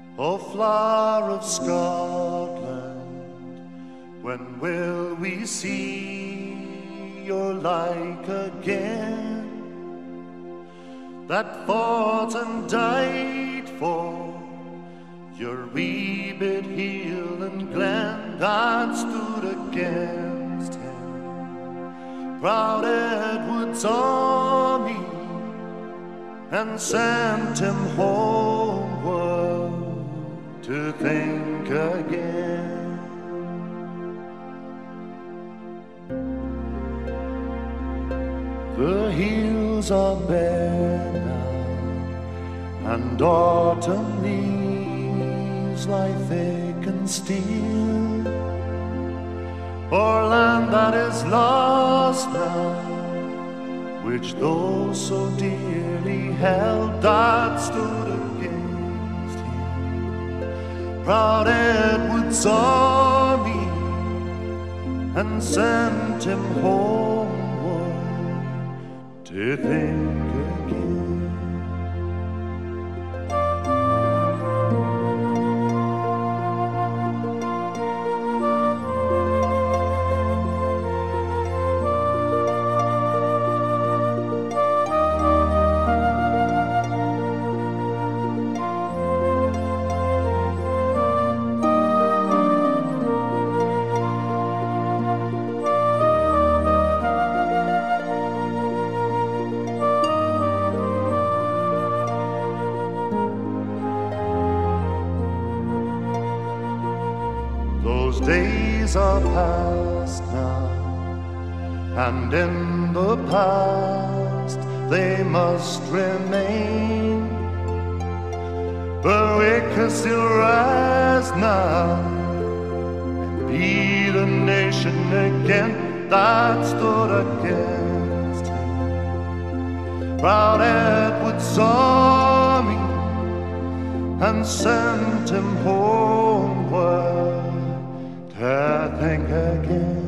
O flower of Scotland, when will we see your like again, that fought and died for your wee bit hill and glen, that stood against him, proud Edward's army, and sent him homeward to think again. The hills are bare now, and autumn leaves lie thick and still, o'er land that is lost now, which those so dearly held, that stood against him, proud Edward's army, and sent him homeward to think again. Those days are past now, and in the past they must remain, but we can still rise now and be the nation again that stood against him, proud Edward's army, and sent him homeward to think again.